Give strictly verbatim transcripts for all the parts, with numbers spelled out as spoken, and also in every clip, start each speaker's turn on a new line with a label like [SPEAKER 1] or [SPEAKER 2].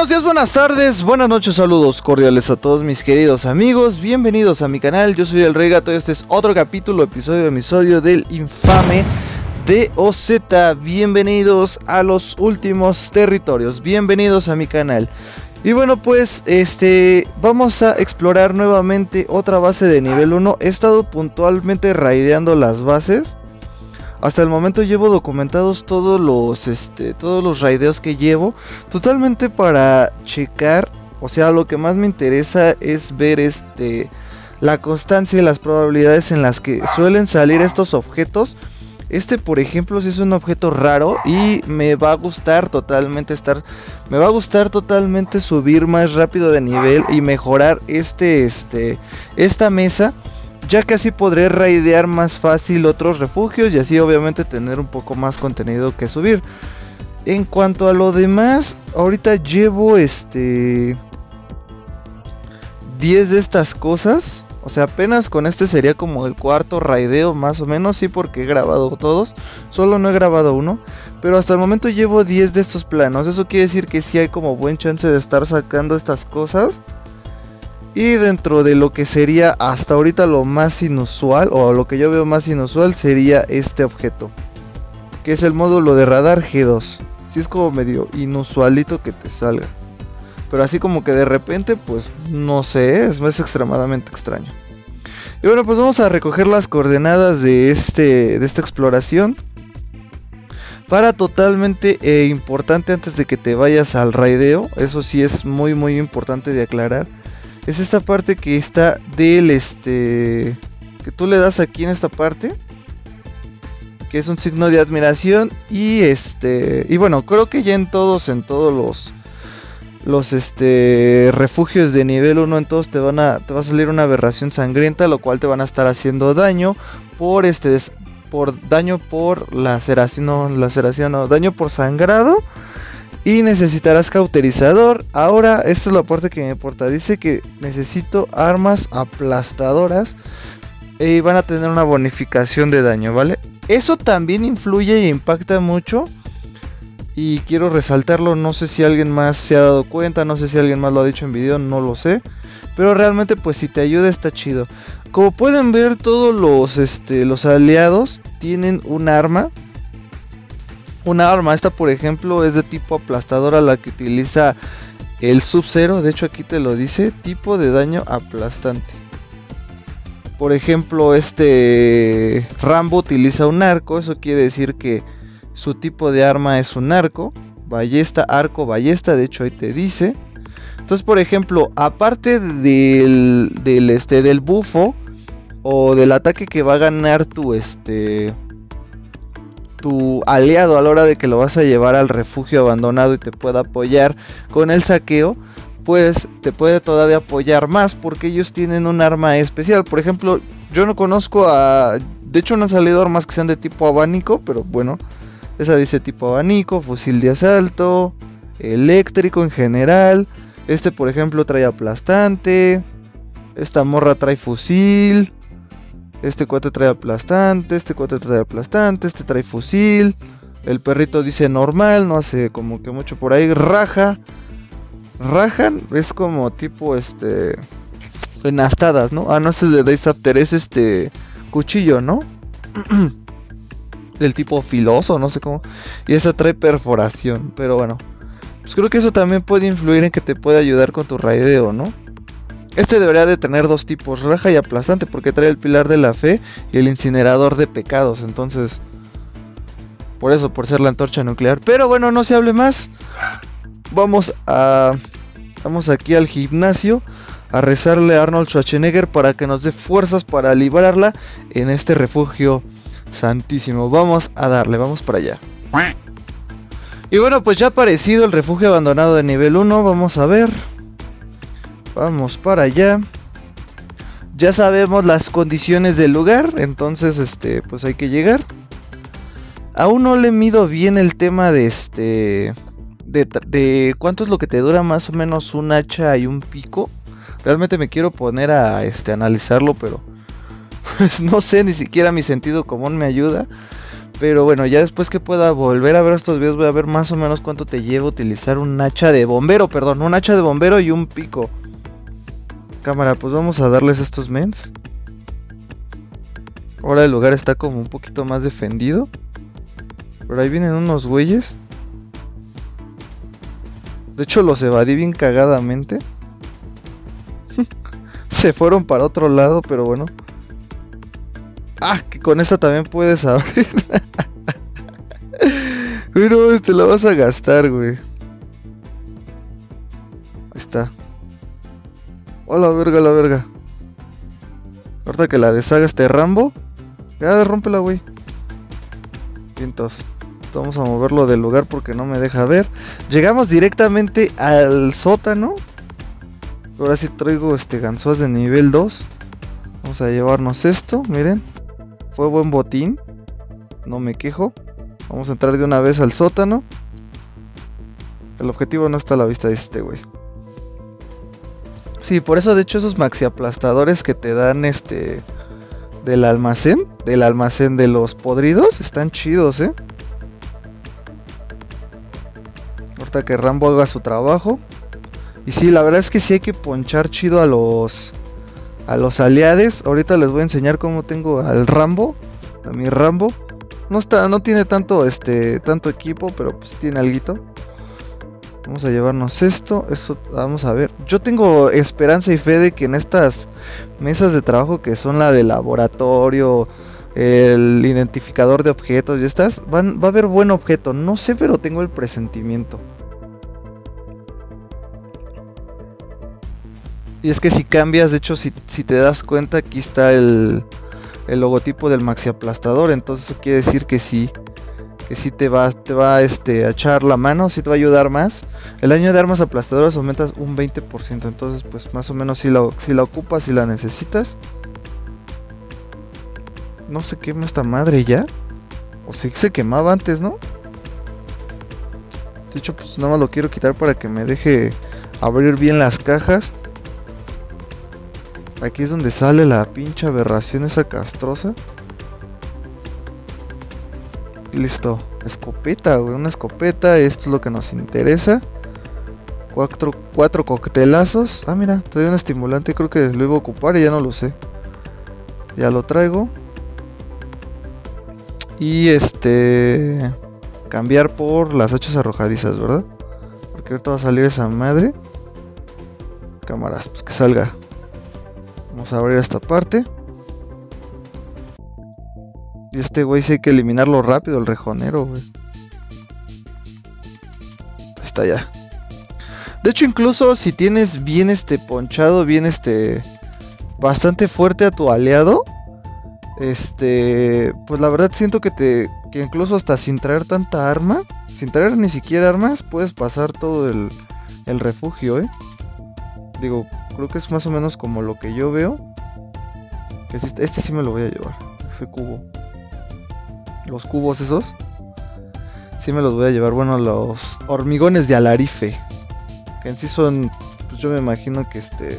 [SPEAKER 1] Buenos días, buenas tardes, buenas noches, saludos cordiales a todos mis queridos amigos. Bienvenidos a mi canal, yo soy el Rey Gato y este es otro capítulo, episodio, episodio del infame D O Z. Bienvenidos a los últimos territorios, bienvenidos a mi canal. Y bueno, pues este vamos a explorar nuevamente otra base de nivel uno. He estado puntualmente raideando las bases. Hasta el momento llevo documentados todos los este todos los raideos que llevo, totalmente para checar, o sea, lo que más me interesa es ver este la constancia y las probabilidades en las que suelen salir estos objetos. Este, por ejemplo, si es un objeto raro y me va a gustar totalmente estar me va a gustar totalmente subir más rápido de nivel y mejorar este este esta mesa, ya que así podré raidear más fácil otros refugios y así obviamente tener un poco más contenido que subir. En cuanto a lo demás, ahorita llevo este diez de estas cosas. O sea, apenas con este sería como el cuarto raideo más o menos, sí, porque he grabado todos. Solo no he grabado uno, pero hasta el momento llevo diez de estos planos. Eso quiere decir que sí hay como buen chance de estar sacando estas cosas. Y dentro de lo que sería hasta ahorita lo más inusual, o lo que yo veo más inusual, sería este objeto, que es el módulo de radar G dos. Sí, es como medio inusualito que te salga, pero así como que de repente, pues no sé, es más extremadamente extraño. Y bueno, pues vamos a recoger las coordenadas de, este, de esta exploración. Para totalmente eh, importante antes de que te vayas al raideo, eso sí es muy muy importante de aclarar. Es esta parte que está del este que tú le das aquí en esta parte, que es un signo de admiración. Y este y bueno, creo que ya en todos en todos los los este refugios de nivel uno, en todos te van a te va a salir una aberración sangrienta, lo cual te van a estar haciendo daño por este por daño por laceración, no, laceración, no, daño por sangrado. Y necesitarás cauterizador. Ahora, esta es la parte que me importa. Dice que necesito armas aplastadoras y van a tener una bonificación de daño, ¿vale? Eso también influye e impacta mucho, y quiero resaltarlo. No sé si alguien más se ha dado cuenta, no sé si alguien más lo ha dicho en video, no lo sé, pero realmente pues si te ayuda está chido. Como pueden ver, todos los, este, los aliados tienen un arma. Una arma, esta por ejemplo es de tipo aplastadora, la que utiliza el Sub-Zero. De hecho aquí te lo dice, tipo de daño aplastante. Por ejemplo, este Rambo utiliza un arco, eso quiere decir que su tipo de arma es un arco. Ballesta, arco, ballesta, de hecho ahí te dice. Entonces, por ejemplo, aparte del, del, este, del bufo o del ataque que va a ganar tu este... tu aliado a la hora de que lo vas a llevar al refugio abandonado y te pueda apoyar con el saqueo, pues te puede todavía apoyar más porque ellos tienen un arma especial. Por ejemplo, yo no conozco a... de hecho no han salido armas que sean de tipo abanico, pero bueno, esa dice tipo abanico, fusil de asalto, eléctrico en general. Este por ejemplo trae aplastante, esta morra trae fusil. Este cuate trae aplastante, este cuate trae aplastante, este trae fusil. El perrito dice normal, no hace como que mucho por ahí. Raja. Rajan es como tipo este... enastadas, ¿no? Ah, no es el de Days After, es este... cuchillo, ¿no? Del tipo filoso, no sé cómo. Y esa trae perforación, pero bueno. Pues creo que eso también puede influir en que te pueda ayudar con tu raideo, ¿no? Este debería de tener dos tipos, raja y aplastante, porque trae el pilar de la fe y el incinerador de pecados. Entonces, por eso, por ser la antorcha nuclear. Pero bueno, no se hable más. Vamos a... Vamos aquí al gimnasio a rezarle a Arnold Schwarzenegger para que nos dé fuerzas para librarla en este refugio santísimo. Vamos a darle, vamos para allá. Y bueno, pues ya ha aparecido el refugio abandonado de nivel uno. Vamos a ver. Vamos para allá. Ya sabemos las condiciones del lugar, entonces este pues hay que llegar. Aún no le mido bien el tema de este de, de cuánto es lo que te dura más o menos un hacha y un pico. Realmente me quiero poner a este analizarlo, pero pues no sé, ni siquiera mi sentido común me ayuda. Pero bueno, ya después que pueda volver a ver estos videos voy a ver más o menos cuánto te lleva utilizar un hacha de bombero, perdón, un hacha de bombero y un pico. Cámara, pues vamos a darles estos mens. Ahora el lugar está como un poquito más defendido. Pero ahí vienen unos güeyes. De hecho los evadí bien cagadamente. Se fueron para otro lado, pero bueno. Ah, que con esta también puedes abrir. Güey, no, te la vas a gastar, güey. Ahí está. Hola, verga, la verga. Ahorita que la deshaga este Rambo. Ya, rómpela, güey. Vientos. Vamos a moverlo del lugar porque no me deja ver. Llegamos directamente al sótano. Ahora sí traigo este ganzúas de nivel dos. Vamos a llevarnos esto, miren. Fue buen botín. No me quejo. Vamos a entrar de una vez al sótano. El objetivo no está a la vista de este güey. Sí, por eso de hecho esos maxi aplastadores que te dan este... del almacén. Del almacén de los podridos. Están chidos, eh. Ahorita que Rambo haga su trabajo. Y sí, la verdad es que sí hay que ponchar chido a los... a los aliados. Ahorita les voy a enseñar cómo tengo al Rambo. A mi Rambo. No está, no tiene tanto este, tanto equipo, pero pues tiene alguito. Vamos a llevarnos esto. Esto, vamos a ver. Yo tengo esperanza y fe de que en estas mesas de trabajo que son la de laboratorio, el identificador de objetos y estas, van, va a haber buen objeto. No sé, pero tengo el presentimiento. Y es que si cambias, de hecho, si, si te das cuenta, aquí está el, el logotipo del maxi aplastador. Entonces eso quiere decir que sí, que sí te va, te va este, a echar la mano, sí te va a ayudar más. El daño de armas aplastadoras aumentas un veinte por ciento. Entonces pues más o menos si la, si la ocupas, si la necesitas. No se quema esta madre ya. O si se quemaba antes, ¿no? De hecho pues nada más lo quiero quitar para que me deje abrir bien las cajas. Aquí es donde sale la pinche aberración esa castrosa. Y listo. Escopeta, güey. Una escopeta. Esto es lo que nos interesa. Cuatro, cuatro coctelazos. Ah, mira. Trae un estimulante. Creo que lo iba a ocupar y ya no lo sé. Ya lo traigo. Y este... cambiar por las hachas arrojadizas, ¿verdad? Porque ahorita va a salir esa madre. Cámaras, pues que salga. Vamos a abrir esta parte. Y este güey sí hay que eliminarlo rápido, el rejonero, güey. Ahí está ya. De hecho, incluso si tienes bien este ponchado, bien este... bastante fuerte a tu aliado. Este... pues la verdad siento que te... que incluso hasta sin traer tanta arma, sin traer ni siquiera armas, puedes pasar todo el, el refugio, eh. Digo... creo que es más o menos como lo que yo veo. Este, este sí me lo voy a llevar. Ese cubo. Los cubos esos. Sí me los voy a llevar. Bueno, los hormigones de Alarife. Que en sí son... pues yo me imagino que este...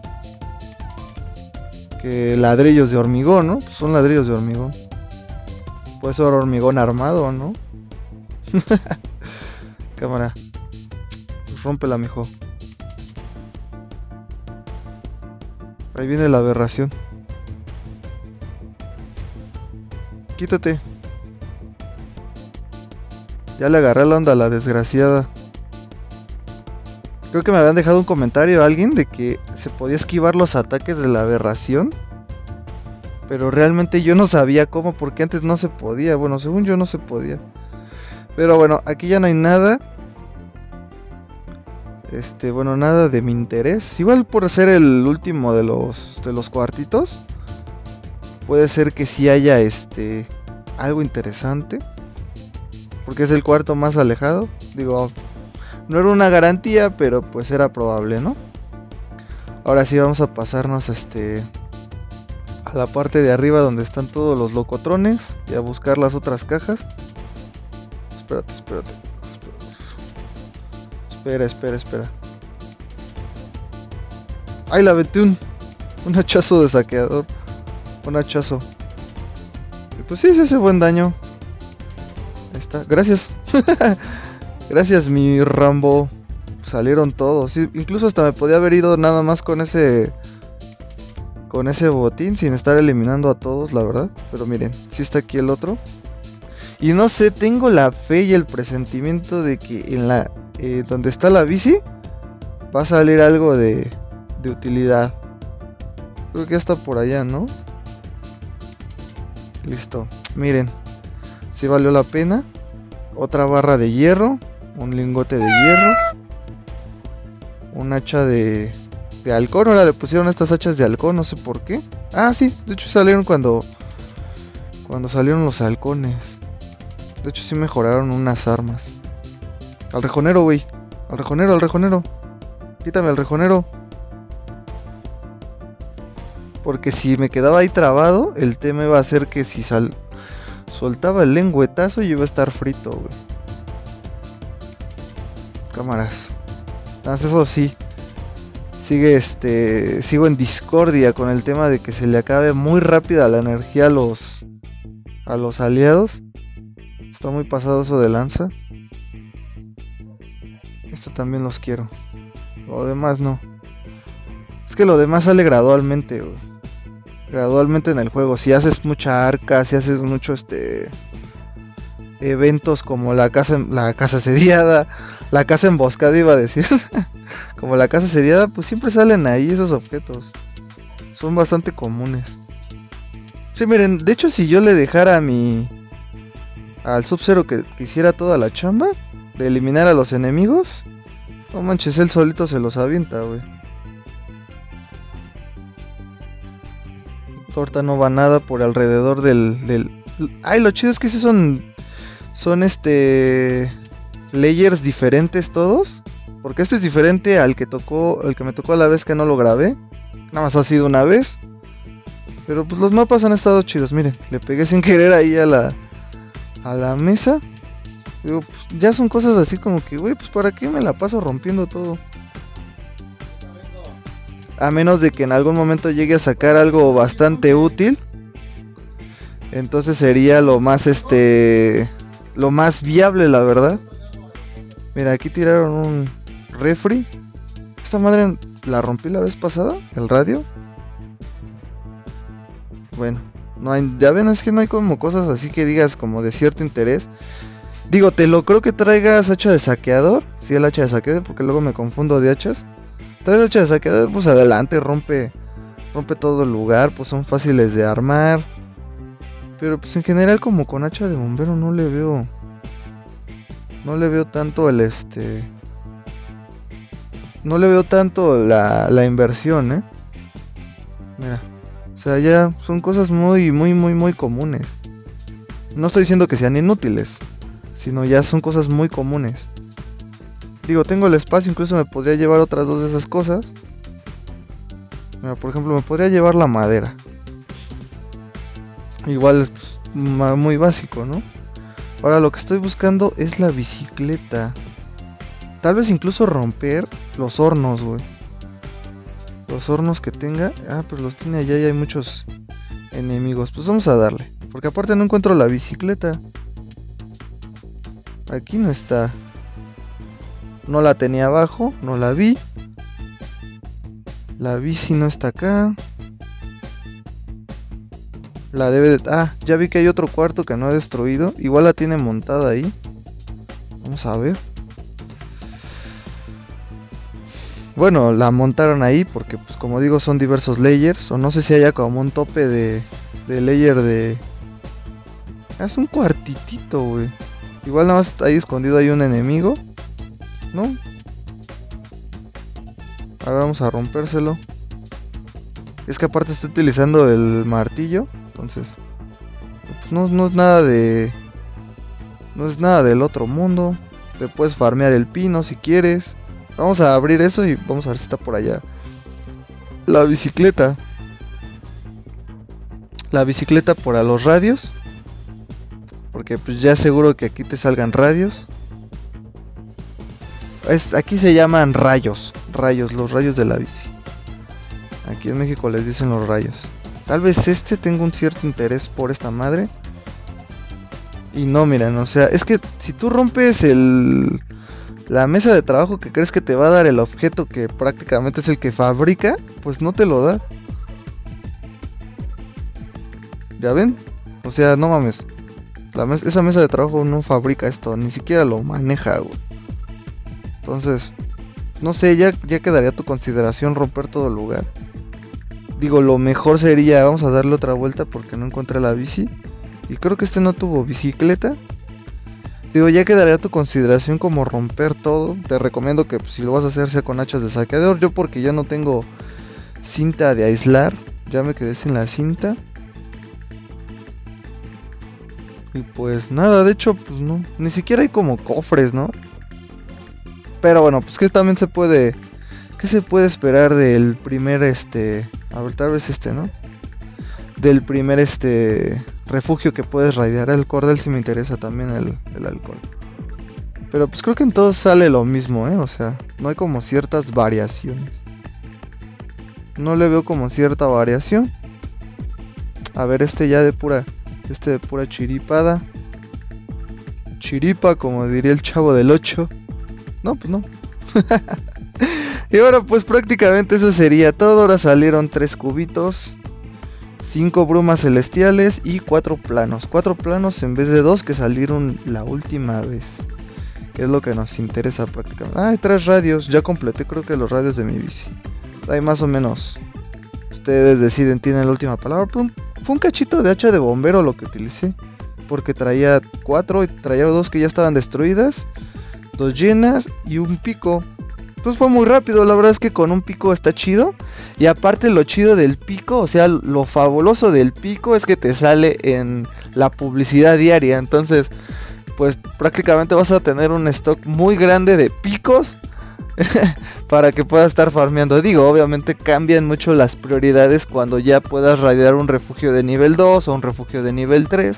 [SPEAKER 1] que ladrillos de hormigón, ¿no? Pues son ladrillos de hormigón. Puede ser hormigón armado, ¿no? Cámara. Pues rómpela, mijo. Ahí viene la aberración. Quítate. Ya le agarré la onda a la desgraciada. Creo que me habían dejado un comentario a alguien de que se podía esquivar los ataques de la aberración. Pero realmente yo no sabía cómo, porque antes no se podía. Bueno, según yo no se podía. Pero bueno, aquí ya no hay nada. Este, bueno, nada de mi interés. Igual por ser el último de los de los cuartitos, puede ser que sí haya este algo interesante, porque es el cuarto más alejado. Digo, no era una garantía, pero pues era probable, ¿no? Ahora sí vamos a pasarnos este a la parte de arriba donde están todos los locotrones y a buscar las otras cajas. Espérate, espérate. Espera, espera, espera. ¡Ay, la aventé un, un hachazo de saqueador! Un hachazo. Y pues sí, se hace buen daño. Ahí está, gracias. Gracias, mi Rambo. Salieron todos, sí, incluso hasta me podía haber ido nada más con ese con ese botín sin estar eliminando a todos, la verdad. Pero miren, sí está aquí el otro. Y no sé, tengo la fe y el presentimiento de que en la eh, donde está la bici va a salir algo de, de utilidad. Creo que ya está por allá, ¿no? Listo, miren, sí valió la pena. Otra barra de hierro, un lingote de hierro, un hacha de, de halcón. Ahora le pusieron estas hachas de halcón, no sé por qué. Ah, sí, de hecho salieron cuando Cuando salieron los halcones. De hecho sí mejoraron unas armas. Al rejonero, güey. Al rejonero, al rejonero. Quítame al rejonero. Porque si me quedaba ahí trabado, el tema iba a ser que si sal... soltaba el lengüetazo, yo iba a estar frito, güey. Cámaras. Entonces eso sí. Sigue este. Sigo en discordia con el tema de que se le acabe muy rápida la energía a los. A los aliados. Está muy pasado eso de lanza. Esto también los quiero. Lo demás no. Es que lo demás sale gradualmente, güey. Gradualmente en el juego. Si haces mucha arca, si haces mucho este. Eventos como la casa, la casa asediada, la casa emboscada iba a decir. Como la casa asediada, pues siempre salen ahí esos objetos. Son bastante comunes. Sí, miren, de hecho si yo le dejara a mi... al Sub-Zero que, que hiciera toda la chamba de eliminar a los enemigos, no manches, él solito se los avienta, güey. Ahorita no va nada por alrededor del, del... Ay, lo chido es que sí son... Son este... layers diferentes todos. Porque este es diferente al que tocó, el que me tocó a la vez que no lo grabé. Nada más ha sido una vez. Pero pues los mapas han estado chidos. Miren, le pegué sin querer ahí a la a la mesa. Digo, pues ya son cosas así como que, güey, pues para qué me la paso rompiendo todo. A menos de que en algún momento llegue a sacar algo bastante útil. Entonces sería lo más este lo más viable, la verdad. Mira, aquí tiraron un refri. Esta madre la rompí la vez pasada, el radio. Bueno, no hay, ya ven, es que no hay como cosas así que digas como de cierto interés. Digo, te lo creo que traigas hacha de saqueador. Sí, el hacha de saqueador, porque luego me confundo de hachas. Traes hacha de saqueador, pues adelante, rompe rompe todo el lugar, pues son fáciles de armar. Pero pues en general como con hacha de bombero no le veo No le veo tanto el este No le veo tanto la, la inversión, eh. Mira, o sea, ya son cosas muy, muy, muy, muy comunes. No estoy diciendo que sean inútiles, sino ya son cosas muy comunes. Digo, tengo el espacio, incluso me podría llevar otras dos de esas cosas. Mira, por ejemplo, me podría llevar la madera. Igual es pues, muy básico, ¿no? Ahora lo que estoy buscando es la bicicleta. Tal vez incluso romper los hornos, güey. Los hornos que tenga. Ah, pero los tiene allá y hay muchos enemigos. Pues vamos a darle. Porque aparte no encuentro la bicicleta. Aquí no está. No la tenía abajo, no la vi. La bici no está acá. La debe de... Ah, ya vi que hay otro cuarto que no he destruido. Igual la tiene montada ahí. Vamos a ver. Bueno, la montaron ahí porque, pues como digo, son diversos layers. O no sé si haya como un tope de, de layer de... Ah, es un cuartitito, güey. Igual nada más ahí escondido hay un enemigo. ¿No? A ver, vamos a rompérselo. Es que aparte estoy utilizando el martillo. Entonces, pues no, no es nada de... No es nada del otro mundo. Te puedes farmear el pino si quieres. Vamos a abrir eso y vamos a ver si está por allá. La bicicleta. La bicicleta por a los radios. Porque pues ya seguro que aquí te salgan radios. Es, aquí se llaman rayos. Rayos, los rayos de la bici. Aquí en México les dicen los rayos. Tal vez este tenga un cierto interés por esta madre. Y no, miren, o sea, es que si tú rompes el... la mesa de trabajo que crees que te va a dar el objeto que prácticamente es el que fabrica, pues no te lo da. ¿Ya ven? O sea, no mames. La mes esa mesa de trabajo no fabrica esto, ni siquiera lo maneja, güey. Entonces, no sé, ya, ya quedaría a tu consideración romper todo el lugar. Digo, lo mejor sería, vamos a darle otra vuelta porque no encontré la bici. Y creo que este no tuvo bicicleta. Digo, ya quedaría a tu consideración como romper todo. Te recomiendo que pues, si lo vas a hacer sea con hachas de saqueador. Yo porque ya no tengo cinta de aislar, ya me quedé sin la cinta. Y pues nada, de hecho, pues no, ni siquiera hay como cofres, ¿no? Pero bueno, pues que también se puede... ¿Qué se puede esperar del primer, este... A ver, tal vez este, ¿no? Del primer, este... refugio que puedes raidear. El cordel si me interesa también el, el alcohol. Pero pues creo que en todos sale lo mismo, ¿eh? O sea, no hay como ciertas variaciones. No le veo como cierta variación. A ver, este ya de pura... Este de pura chiripada. Chiripa, como diría el Chavo del ocho. No, pues no. Y ahora pues prácticamente eso sería todo. Ahora salieron tres cubitos, cinco brumas celestiales y cuatro planos. Cuatro planos en vez de dos que salieron la última vez. Que es lo que nos interesa prácticamente. Ah, hay tres radios. Ya completé creo que los radios de mi bici. Ahí más o menos. Ustedes deciden, tienen la última palabra. Fue un cachito de hacha de bombero lo que utilicé. Porque traía cuatro y traía dos que ya estaban destruidas. Dos llenas y un pico. Entonces fue muy rápido, la verdad es que con un pico está chido. Y aparte lo chido del pico, o sea, lo fabuloso del pico es que te sale en la publicidad diaria. Entonces, pues prácticamente vas a tener un stock muy grande de picos para que puedas estar farmeando. Digo, obviamente cambian mucho las prioridades cuando ya puedas raidear un refugio de nivel dos o un refugio de nivel tres.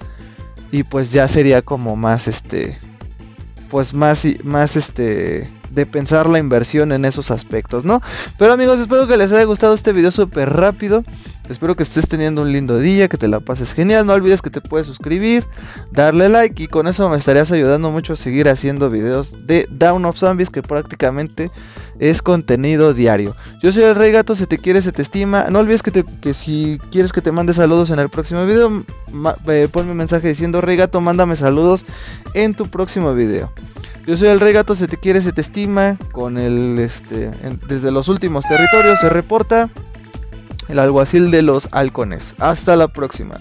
[SPEAKER 1] Y pues ya sería como más este... Pues más, más este... de pensar la inversión en esos aspectos, ¿no? Pero amigos, espero que les haya gustado este video súper rápido. Espero que estés teniendo un lindo día, que te la pases genial. No olvides que te puedes suscribir, darle like y con eso me estarías ayudando mucho a seguir haciendo videos de Dawn of Zombies, que prácticamente es contenido diario. Yo soy el Rey Gato, se te quiere, se te estima. No olvides que, te, que si quieres que te mande saludos en el próximo video, eh, ponme un mensaje diciendo Rey Gato, mándame saludos en tu próximo video. Yo soy el Rey Gato, se te quiere, se te estima. Con el este en, desde los últimos territorios se reporta el alguacil de los halcones. Hasta la próxima.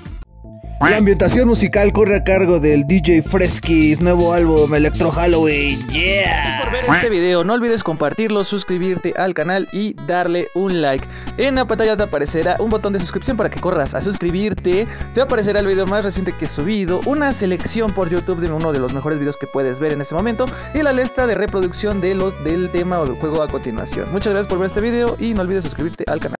[SPEAKER 2] La ambientación musical corre a cargo del D J Freskis, nuevo álbum Electro Halloween. Yeah.
[SPEAKER 3] Gracias por ver este video. No olvides compartirlo, suscribirte al canal y darle un like. En la pantalla te aparecerá un botón de suscripción para que corras a suscribirte. Te aparecerá el video más reciente que he subido, una selección por YouTube de uno de los mejores videos que puedes ver en este momento y la lista de reproducción de los del tema o del juego a continuación. Muchas gracias por ver este video y no olvides suscribirte al canal.